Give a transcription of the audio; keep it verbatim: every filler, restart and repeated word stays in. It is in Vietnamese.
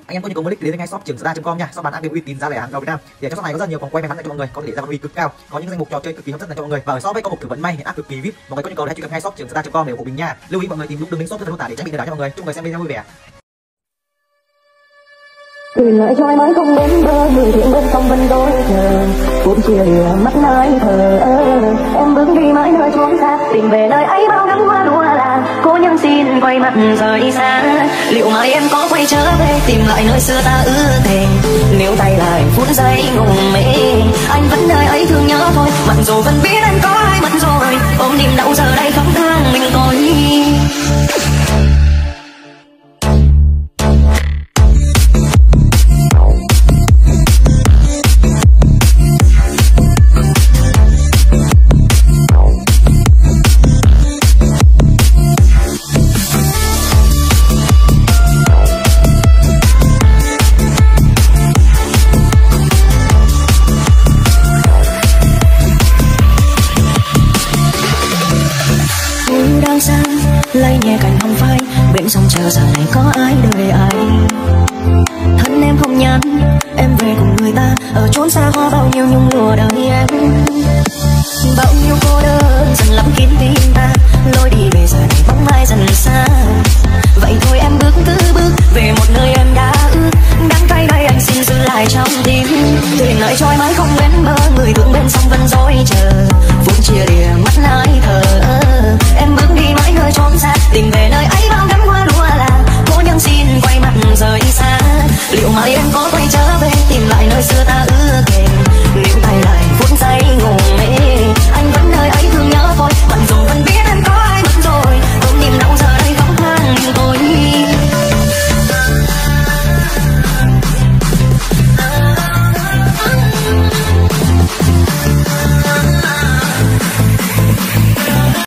Anh em có nhu cầu mua nick thì đến ngay shop trường star chấm com nha, shop bán hàng uy tín giá rẻ hàng đầu Việt Nam. Thì ở trong shop này có rất nhiều vòng quay may mắn dành cho mọi người, có thể ra uy cực cao, có những danh mục trò chơi cực kỳ hấp dẫn dành cho mọi người, và ở shop ấy có một thử vận may áp cực kỳ vip. Mọi người có nhu cầu hãy truy cập ngay shop trường star chấm com để ủng hộ mình nha. Lưu ý mọi người tìm đúng đường link shop rất mô tả để tránh bị lừa đảo nha mọi người. Chúc mọi người xem video vui vẻ. Gửi lời cho ai mới không đến bờ, người thiện bên sông bên đôi chờ, cũng chia lìa mắt nơi thờ ơ. Em bước đi mãi nơi chốn xa, tìm về nơi ấy bao nắng hoa lúa là. Cô nhân xin quay mặt rời xa, liệu mai em có quay trở về tìm lại nơi xưa ta ước thề. Nếu tay lại phút giây ngùng mê, anh vẫn nơi ấy thương nhớ thôi, mặc dù vẫn biết anh có ai mất rồi. Ôm niềm đau giờ đây khóc than mình tôi. Lấy nhẹ cành hồng phai bên sông chờ giờ này có ai đợi ai. Thân em không nhắn em về cùng người ta ở chốn xa hoa, bao nhiêu nhung lụa đời em, bao nhiêu cô đơn dần lắm kín tim ta. Lối đi về giờ này bóng ai dần xa, vậy thôi em bước